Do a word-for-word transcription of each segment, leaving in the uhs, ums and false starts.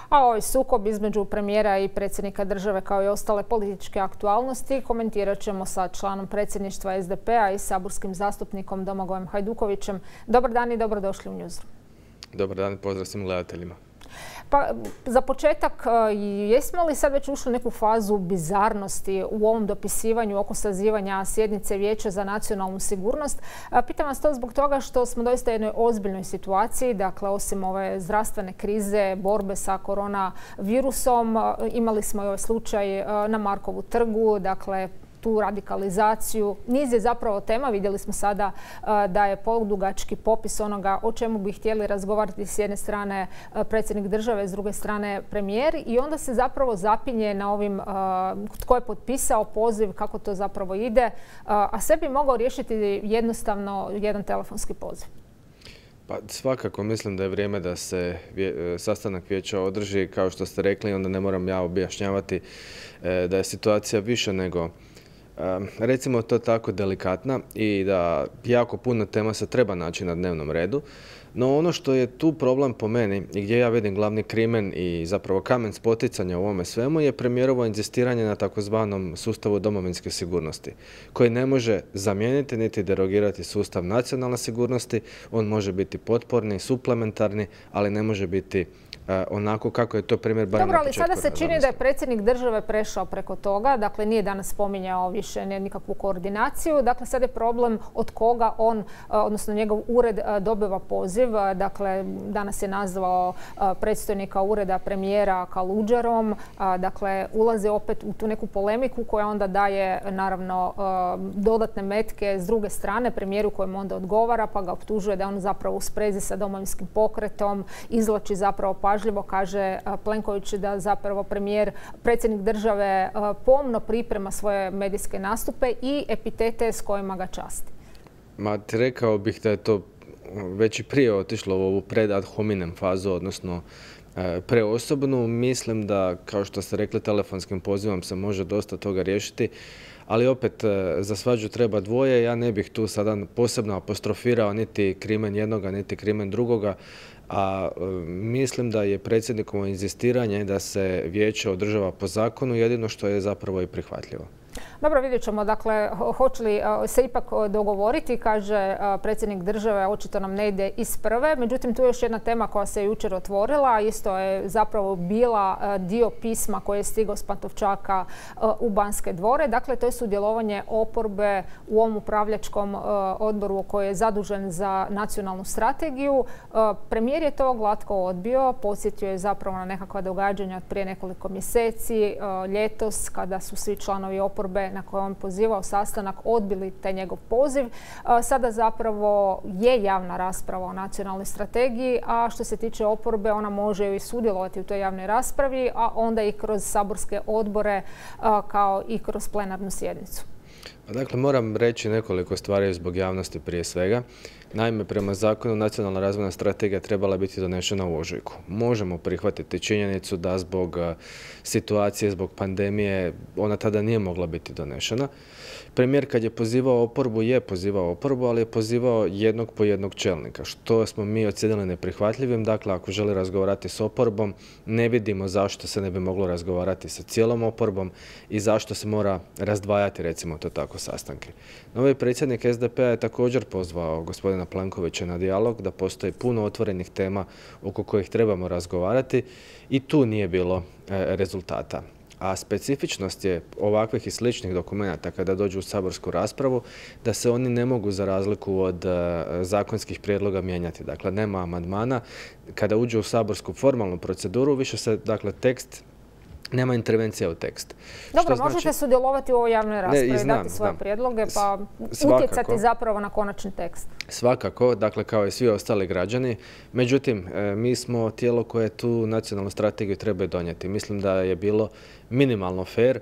A ovaj sukob između premijera i predsjednika države kao i ostale političke aktualnosti komentirat ćemo sa članom predsjedništva S D P-a i saborskim zastupnikom Domagojem Hajdukovićem. Dobar dan i dobrodošli u Newsroom. Dobar dan i pozdrav svim gledateljima. Pa, za početak, jesmo li sad već ušli u neku fazu bizarnosti u ovom dopisivanju oko sazivanja sjednice Vijeća za nacionalnu sigurnost? Pitam vas to zbog toga što smo doista u jednoj ozbiljnoj situaciji. Dakle, osim ove zdravstvene krize, borbe sa koronavirusom, imali smo i ovaj slučaj na Markovu trgu, dakle, tu radikalizaciju. Niz je zapravo tema. Vidjeli smo sada da je poludugački popis onoga o čemu bi htjeli razgovarati s jedne strane predsjednik države, s druge strane premijer, i onda se zapravo zapinje na ovim tko je potpisao poziv, kako to zapravo ide, a sve bi mogao riješiti jednostavno jedan telefonski poziv. Pa svakako mislim da je vrijeme da se sastanak vijeća održi. Kao što ste rekli, onda ne moram ja objašnjavati da je situacija više nego recimo to tako delikatna i da jako puno tema se treba naći na dnevnom redu. No ono što je tu problem po meni i gdje ja vidim glavni krimen i zapravo kamen spoticanja u ovome svemu je premijerovo inzistiranje na takozvanom sustavu domovinske sigurnosti, koji ne može zamijeniti niti derogirati sustav nacionalne sigurnosti. On može biti potporni, suplementarni, ali ne može biti onako kako je to primjer barem na početku. Dobro, ali sada se čini da je predsjednik države prešao preko toga. Dakle, nije danas spominjao više nikakvu koordinaciju. Dakle, sad je problem od koga on, odnosno njegov ured, dobiva poziv. Dakle, danas je nazvao predstojnika ureda premijera Kaludžarom. Dakle, ulazi opet u tu neku polemiku koja onda daje, naravno, dodatne metke s druge strane premijeru kojem onda odgovara, pa ga optužuje da je on zapravo u sprezi sa Domovinskim pokretom, izvlači zapravo pažljivo, kaže Plenković, da zapravo premijer, predsjednik države pomno priprema svoje medijske nastupe i epitete s kojima ga časti. Ma, rekao bih da je to već i prije otišlo u ovu pred ad hominem fazu, odnosno preosobnu. Mislim da, kao što ste rekli, telefonskim pozivom se može dosta toga riješiti, ali opet za svađu treba dvoje. Ja ne bih tu sada posebno apostrofirao niti krimen jednoga, niti krimen drugoga, a mislim da je predsjednikovo inzistiranje da se vijeće održava po zakonu jedino što je zapravo i prihvatljivo. Dobro, vidjet ćemo. Dakle, hoće li se ipak dogovoriti, kaže predsjednik države, očito nam ne ide iz prve. Međutim, tu je još jedna tema koja se jučer otvorila. Isto je zapravo bila dio pisma koje je stigao s Pantovčaka u Banske dvore. Dakle, to je sudjelovanje oporbe u ovom upravljačkom odboru koji je zadužen za nacionalnu strategiju. Premijer je to glatko odbio. Podsjetio je zapravo na nekakva događanja od prije nekoliko mjeseci, ljetos, kada su svi članovi oporbe na koje on pozivao sastanak odbili taj njegov poziv. Sada zapravo je javna rasprava o nacionalnoj strategiji, a što se tiče oporbe, ona može i sudjelovati u toj javnoj raspravi, a onda i kroz saborske odbore kao i kroz plenarnu sjednicu. Dakle, moram reći nekoliko stvari zbog javnosti prije svega. Naime, prema zakonu nacionalna razvojna strategija trebala biti donešena u ožujku. Možemo prihvatiti činjenicu da zbog situacije, zbog pandemije, ona tada nije mogla biti donešena. Premijer kad je pozivao oporbu, je pozivao oporbu, ali je pozivao jednog po jednog čelnika, što smo mi ocijenili neprihvatljivim. Dakle, ako želi razgovarati s oporbom, ne vidimo zašto se ne bi moglo razgovarati sa cijelom oporbom i zašto se mora razdvajati, recimo to tako, sastanke. Novi predsjednik S D P-a je također pozvao gospodina Plenkovića na dijalog, da postoji puno otvorenih tema oko kojih trebamo razgovarati i tu nije bilo rezultata. A specifičnost je ovakvih i sličnih dokumenata kada dođu u saborsku raspravu da se oni ne mogu za razliku od zakonskih prijedloga mijenjati. Dakle, nema amandmana. Kada uđu u saborsku formalnu proceduru, više se, dakle, tekst nema intervencija u tekst. Dobro, možete znači sudjelovati u ovoj javnoj raspravi, ne, znam, dati svoje znam. prijedloge, pa svakako utjecati zapravo na konačni tekst. Svakako, dakle, kao i svi ostali građani. Međutim, mi smo tijelo koje tu nacionalnu strategiju treba donijeti. Mislim da je bilo minimalno fair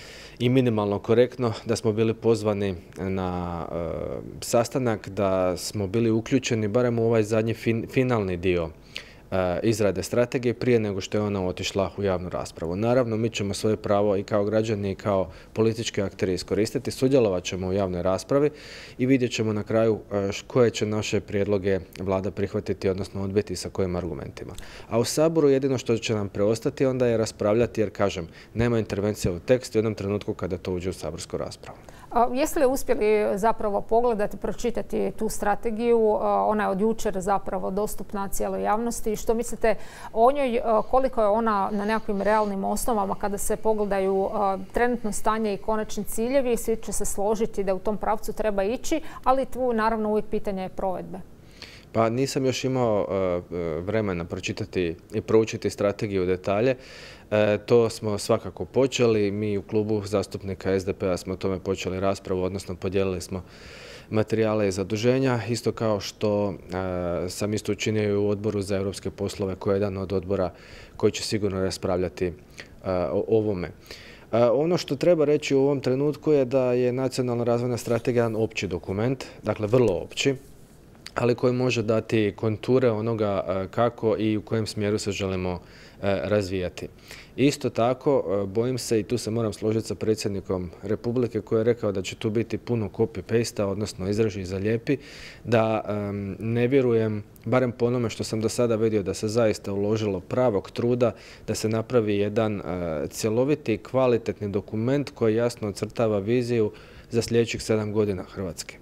i minimalno korektno da smo bili pozvani na uh, sastanak, da smo bili uključeni barem u ovaj zadnji fin, finalni dio izrade strategije prije nego što je ona otišla u javnu raspravu. Naravno, mi ćemo svoje pravo i kao građani i kao politički akteri iskoristiti, sudjelovat ćemo u javnoj raspravi i vidjet ćemo na kraju koje će naše prijedloge vlada prihvatiti, odnosno odbiti sa kojim argumentima. A u Saboru jedino što će nam preostati onda je raspravljati, jer kažem, nema intervencija u tekstu u jednom trenutku kada to uđe u saborsku raspravu. Jeste li uspjeli zapravo pogledati, pročitati tu strategiju? Ona je od jučer zapravo dostupna cijeloj javnosti. Što mislite o njoj? Koliko je ona na nekakvim realnim osnovama kada se pogledaju trenutno stanje i konačni ciljevi? Svi će se složiti da u tom pravcu treba ići, ali tu naravno uvijek pitanje je provedbe. Pa nisam još imao vremena pročitati i proučiti strategiju u detalje. E, to smo svakako počeli. Mi u klubu zastupnika S D P-a smo o tome počeli raspravu, odnosno podijelili smo materijale i zaduženja, isto kao što e, sam isto učinio i u odboru za europske poslove, koji je jedan od odbora koji će sigurno raspravljati e, o ovome. E, ono što treba reći u ovom trenutku je da je Nacionalna razvojna strategija jedan opći dokument, dakle vrlo opći, ali koji može dati konture onoga kako i u kojem smjeru se želimo razvijati. Isto tako, bojim se, i tu se moram složiti sa predsjednikom Republike koji je rekao da će tu biti puno copy-paste, odnosno izraži i zalijepi, da um, ne vjerujem, barem po onome što sam do sada vidio, da se zaista uložilo pravog truda da se napravi jedan uh, cjeloviti i kvalitetni dokument koji jasno ocrtava viziju za sljedećih sedam godina Hrvatske.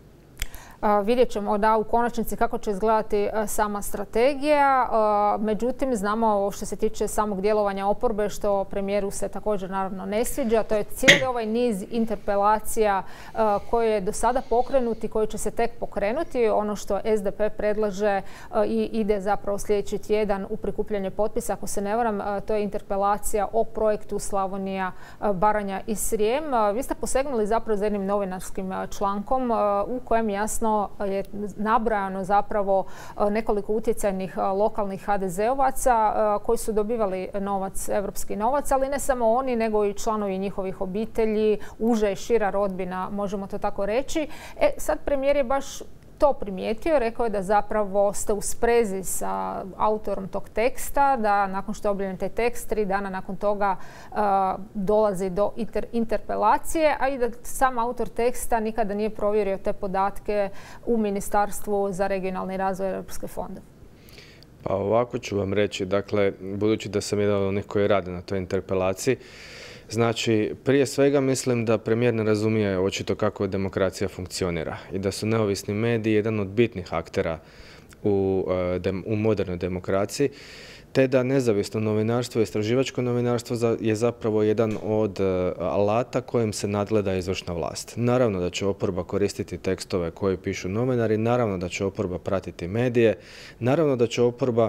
Vidjet ćemo da u konačnici kako će izgledati sama strategija. Međutim, znamo što se tiče samog djelovanja oporbe, što premijeru se također naravno ne sviđa. To je cijeli ovaj niz interpelacija koje je do sada pokrenut i koji će se tek pokrenuti. Ono što S D P predlaže i ide zapravo sljedeći tjedan u prikupljanje potpisa, ako se ne varam, to je interpelacija o projektu Slavonija, Baranja i Srijem. Vi ste posegnuli zapravo za jednim novinarskim člankom u kojem jasno je nabrojano zapravo nekoliko utjecajnih lokalnih ha de zeovaca koji su dobivali novac, evropski novac, ali ne samo oni, nego i članovi njihovih obitelji, uža i šira rodbina, možemo to tako reći. E, sad premijer je baš to primijetio, rekao je da zapravo ste u sprezi sa autorom tog teksta, da nakon što je objavljen taj tekst, tri dana nakon toga uh, dolazi do inter interpelacije, a i da sam autor teksta nikada nije provjerio te podatke u Ministarstvu za regionalni razvoj Europske fondove. Pa ovako ću vam reći, dakle, budući da sam jedan od onih koji rade na toj interpelaciji, znači, prije svega mislim da premijer ne razumije očito kako demokracija funkcionira i da su neovisni mediji jedan od bitnih aktera u, u modernoj demokraciji, te da nezavisno novinarstvo i istraživačko novinarstvo je zapravo jedan od alata kojim se nadgleda izvršna vlast. Naravno da će oporba koristiti tekstove koje pišu novinari, naravno da će oporba pratiti medije, naravno da će oporba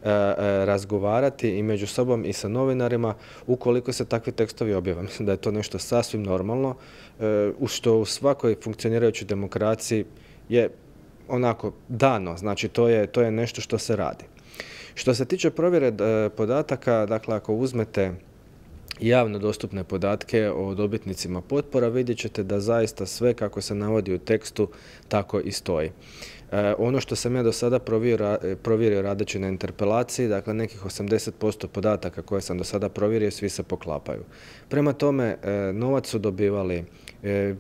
razgovarati i među sobom i sa novinarima ukoliko se takvi tekstovi objave. Mislim da je to nešto sasvim normalno, u što u svakoj funkcionirajućoj demokraciji je onako dano, znači to je, to je nešto što se radi. Što se tiče provjere podataka, dakle ako uzmete javno dostupne podatke o dobitnicima potpora, vidjet ćete da zaista sve kako se navodi u tekstu tako i stoji. E, ono što sam ja do sada provjerio, provjerio radeći na interpelaciji, dakle nekih osamdeset posto podataka koje sam do sada provjerio, svi se poklapaju. Prema tome, e, novac su dobivali e,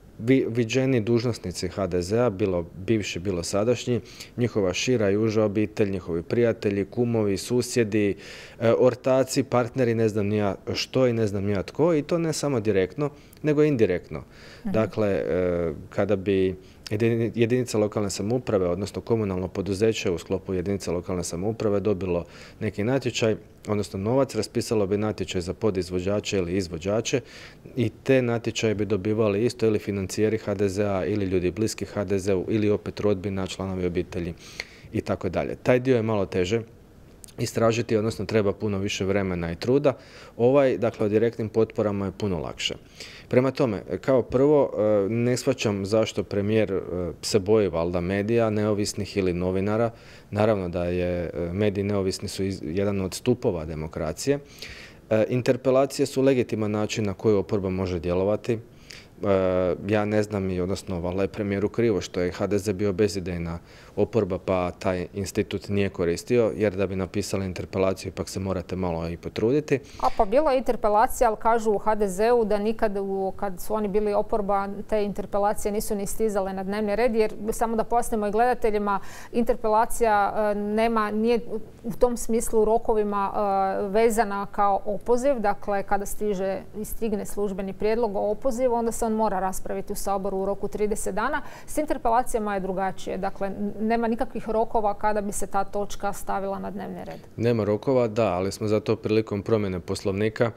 viđeni dužnosnici ha de zea, bilo bivši, bilo sadašnji, njihova šira i uža obitelj, njihovi prijatelji, kumovi, susjedi, ortaci, partneri, ne znam nija što i ne znam nija tko, i to ne samo direktno, nego indirektno. Mhm. Dakle, kada bi jedinica lokalne samouprave, odnosno komunalno poduzeće u sklopu jedinice lokalne samouprave dobilo neki natječaj, odnosno novac, raspisalo bi natječaj za podizvođače ili izvođače i te natječaje bi dobivali isto ili financijeri ha de zea ili ljudi bliski ha de zeu ili opet rodbina, članovi obitelji i tako dalje. Taj dio je malo teže istražiti, odnosno treba puno više vremena i truda. Ovaj, dakle, o direktnim potporama je puno lakše. Prema tome, kao prvo, ne shvaćam zašto premijer se boji valjda medija, neovisnih ili novinara. Naravno da je mediji neovisni su jedan od stupova demokracije. Interpelacije su legitiman način na koji oporba može djelovati. Ja ne znam, i odnosno valjda je premijeru krivo što je ha de ze bio bezidejna oporba pa taj institut nije koristio, jer da bi napisali interpelaciju ipak se morate malo i potruditi. A pa bila je interpelacija, ali kažu u ha de zeu da nikad kad su oni bili oporba te interpelacije nisu ni stizale na dnevni red, jer samo da pojasnimo i gledateljima, interpelacija nema, nije u tom smislu rokovima vezana kao opoziv. Dakle, kada stiže i stigne službeni prijedlog o opozivu, onda se on mora raspraviti u Saboru u roku trideset dana. S interpelacijama je drugačije. Dakle, nema nikakvih rokova kada bi se ta točka stavila na dnevni red. Nema rokova, da, ali smo zato prilikom promjene Poslovnika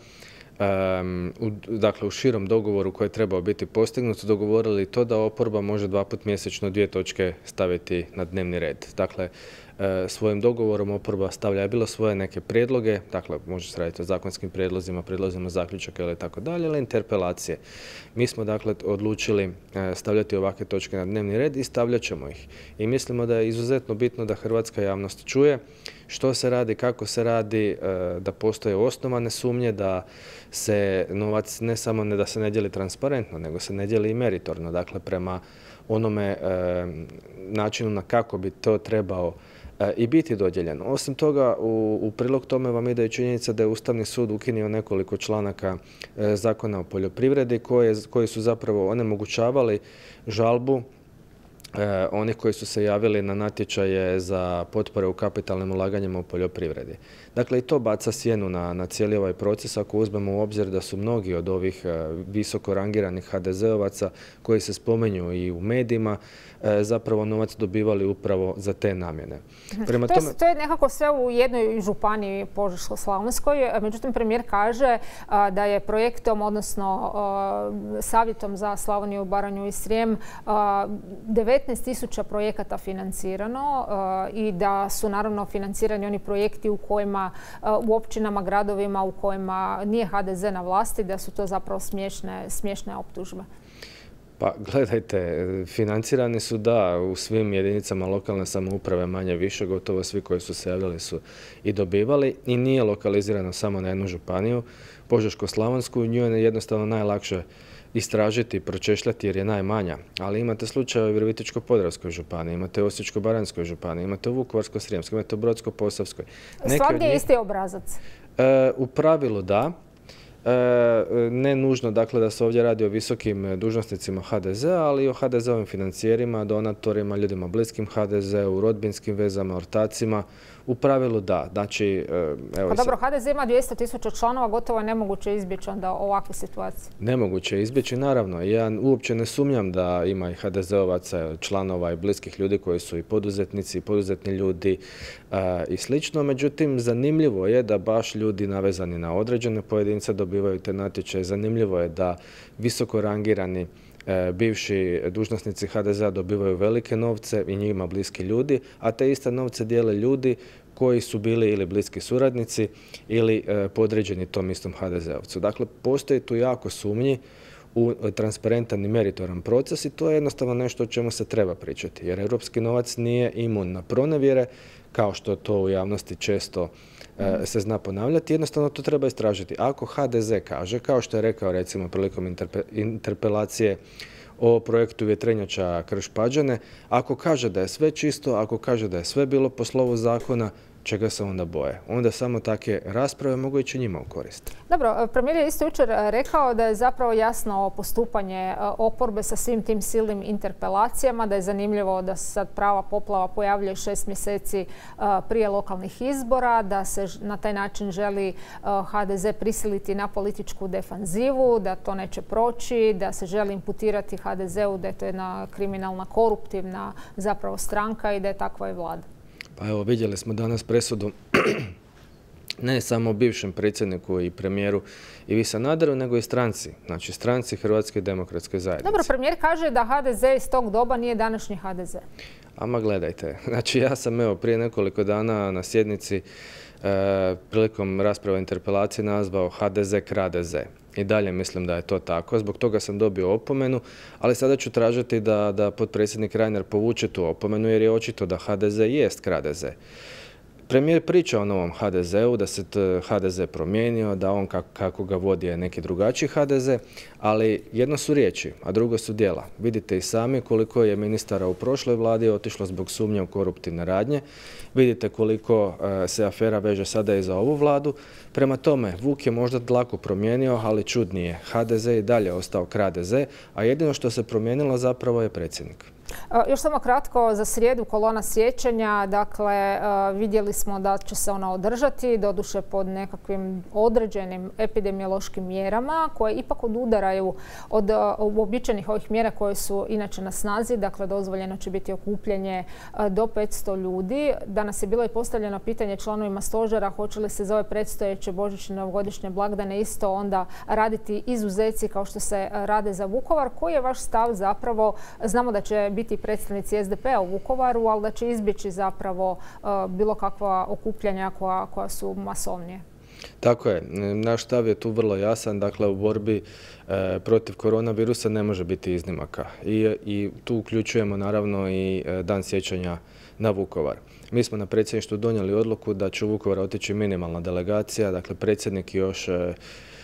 Um, u, dakle, u širom dogovoru koji je trebao biti postignut, dogovorili to da oporba može dva put mjesečno dvije točke staviti na dnevni red. Dakle, e, svojim dogovorom oporba stavlja je bilo svoje neke prijedloge, dakle, može se raditi o zakonskim prijedlozima, prijedlozima zaključaka ili tako dalje, ili interpelacije. Mi smo, dakle, odlučili e, stavljati ovakve točke na dnevni red i stavljat ćemo ih. I mislimo da je izuzetno bitno da hrvatska javnost čuje što se radi, kako se radi, e, da postoje osnovane sumnje, da se novac ne samo ne da se ne dijeli transparentno, nego se ne dijeli i meritorno, dakle prema onome e, načinu na kako bi to trebao e, i biti dodijeljeno. Osim toga, u, u prilog tome vam ide i činjenica da je Ustavni sud ukinuo nekoliko članaka e, Zakona o poljoprivredi koje, koji su zapravo onemogućavali žalbu E, oni koji su se javili na natječaje za potpore u kapitalnim ulaganjima u poljoprivredi. Dakle, i to baca sjenu na, na cijeli ovaj proces ako uzmemo u obzir da su mnogi od ovih e, visoko rangiranih ha de zeovaca koji se spomenju i u medijima e, zapravo novac dobivali upravo za te namjene. Prema to, je, tome... to je nekako sve u jednoj županiji Požeško-slavonskoj. Međutim, premijer kaže a, da je projektom, odnosno a, savjetom za Slavoniju, Baranju i Srijem a, devetnaest tisuća projekata financirano uh, i da su naravno financirani oni projekti u kojima, uh, u općinama, gradovima u kojima nije ha de ze na vlasti, da su to zapravo smiješne, smiješne optužbe. Pa gledajte, financirani su da u svim jedinicama lokalne samouprave manje više, gotovo svi koji su se javili su i dobivali i nije lokalizirano samo na jednu županiju, Požeško-slavonsku, nju je jednostavno najlakše istražiti i pročešljati jer je najmanja. Ali imate slučaje u Virovitičko-podravskoj županiji, imate u Osječko-baranjskoj županiji, imate u Vukovarsko-srijemskoj, imate u Brodsko-posavskoj. Svagdje je isti obrazac? E, u pravilu da. E, ne nužno dakle da se ovdje radi o visokim dužnosnicima ha de zea, ali i o ha de zeovim financijerima, donatorima, ljudima bliskim ha de zeu, rodbinskim vezama, ortacima. U pravilu da. Znači, evo pa dobro, ha de ze ima dvjesto tisuća članova, gotovo je nemoguće izbjeći onda ovakvu situaciju. Nemoguće je izbjeći, naravno. Ja uopće ne sumnjam da ima i ha de zeovaca, članova i bliskih ljudi koji su i poduzetnici, i poduzetni ljudi uh, i slično. Međutim, zanimljivo je da baš ljudi navezani na određene pojedince dobivaju te natječaje. Zanimljivo je da visoko rangirani bivši dužnosnici ha de zea dobivaju velike novce i njima bliski ljudi, a te iste novce dijele ljudi koji su bili ili bliski suradnici ili podređeni tom istom ha de zeovcu. Dakle, postoji tu jako sumnji u transparentan i meritoran proces i to je jednostavno nešto o čemu se treba pričati, jer europski novac nije imun na pronevjere, kao što to u javnosti često e, se zna ponavljati. Jednostavno to treba istražiti. Ako ha de ze kaže, kao što je rekao recimo prilikom interpe, interpelacije o projektu vjetrenjača Krš-Pađene, ako kaže da je sve čisto, ako kaže da je sve bilo po slovu zakona, čega se onda boje? Onda samo takve rasprave mogu ići njima u korist. Dobro, premijer je isto jučer rekao da je zapravo jasno postupanje oporbe sa svim tim silnim interpelacijama, da je zanimljivo da se sad prava poplava pojavljuje šest mjeseci prije lokalnih izbora, da se na taj način želi ha de ze prisiliti na političku defanzivu, da to neće proći, da se želi imputirati ha de zeu da je to jedna kriminalna, koruptivna zapravo stranka i da je takva i vlada. Pa evo, vidjeli smo danas presudu ne samo bivšem predsjedniku i premijeru Ivi Sanaderu, nego i stranci, znači stranci Hrvatske demokratske zajednice. Dobro, premijer kaže da ha de ze iz tog doba nije današnji ha de ze. Ama gledajte, znači ja sam evo prije nekoliko dana na sjednici e, prilikom rasprave o interpelaciji nazvao ha de ze krade ze. I dalje mislim da je to tako, zbog toga sam dobio opomenu, ali sada ću tražiti da, da potpredsjednik Reiner povuče tu opomenu jer je očito da ha de ze jest krade ze. Premijer priča o novom ha de zeu, da se ha de ze promijenio, da on kako ga vodi je neki drugačiji ha de ze, ali jedno su riječi, a drugo su djela. Vidite i sami koliko je ministara u prošloj vladi otišlo zbog sumnje u koruptivne radnje. Vidite koliko se afera veže sada i za ovu vladu. Prema tome, Vuk je možda dlaku promijenio, ali čudnije. ha de ze i dalje ostao kradeze, a jedino što se promijenilo zapravo je predsjednik. Još samo kratko za srijedu kolona sjećanja. Dakle, vidjeli smo da će se ona održati, doduše pod nekakvim određenim epidemiološkim mjerama koje ipak odudaraju od uobičajenih ovih mjera koje su inače na snazi. Dakle, dozvoljeno će biti okupljanje do petsto ljudi. Danas je bilo i postavljeno pitanje članovima stožera hoće li se za ove predstojeće božićne novogodišnje blagdane isto onda raditi izuzeci kao što se rade za Vukovar. Koji je vaš stav zapravo? Znamo da će biti predstavnici es de pe a u Vukovaru, ali da će izbjeći zapravo bilo kakva okupljanja koja, koja su masovnije. Tako je. Naš stav je tu vrlo jasan. Dakle, u borbi e, protiv koronavirusa ne može biti iznimaka. I, i tu uključujemo naravno i dan sjećanja na Vukovar. Mi smo na predsjedništvu donijeli odluku da će u Vukovar otići minimalna delegacija, dakle predsjednik i još e,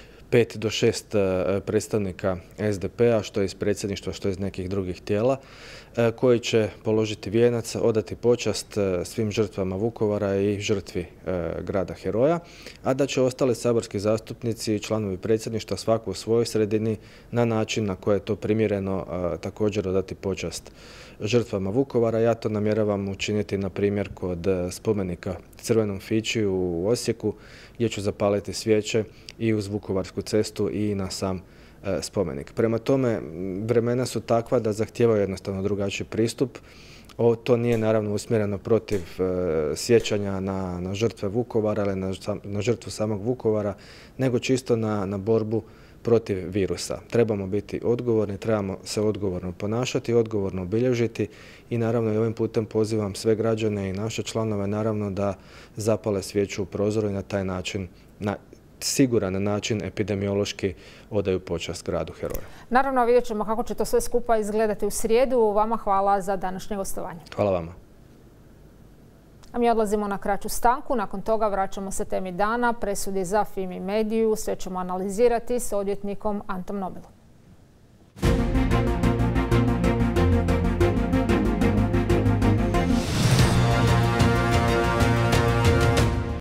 pet do šest predstavnika es de pe a, što iz predsjedništva, što iz nekih drugih tijela, koji će položiti vijenac, odati počast svim žrtvama Vukovara i žrtvi grada heroja, a da će ostali saborski zastupnici i članovi predsjedništva svako u svojoj sredini na način na koje je to primjereno također odati počast žrtvama Vukovara. Ja to namjeravam učiniti na primjer kod spomenika Crvenom Fići u Osijeku, gdje ću zapaliti svijeće i uz Vukovarsku cestu i na sam e, spomenik. Prema tome, vremena su takva da zahtijevaju jednostavno drugačiji pristup. O, to nije naravno usmjereno protiv e, sjećanja na, na žrtve Vukovara ili na, na žrtvu samog Vukovara, nego čisto na, na borbu protiv virusa. Trebamo biti odgovorni, trebamo se odgovorno ponašati, odgovorno obilježiti i naravno i ovim putem pozivam sve građane i naše članove naravno da zapale svijeću u prozoru i na taj način, na siguran način epidemiološki odaju počast gradu heroja. Naravno, vidjet ćemo kako će to sve skupa izgledati u srijedu. Vama hvala za današnje gostovanje. Hvala vama. A mi odlazimo na kraću stanku. Nakon toga vraćamo se temi dana, presudi za Fimi Mediju. Sve ćemo analizirati s odvjetnikom Antom Nobilom.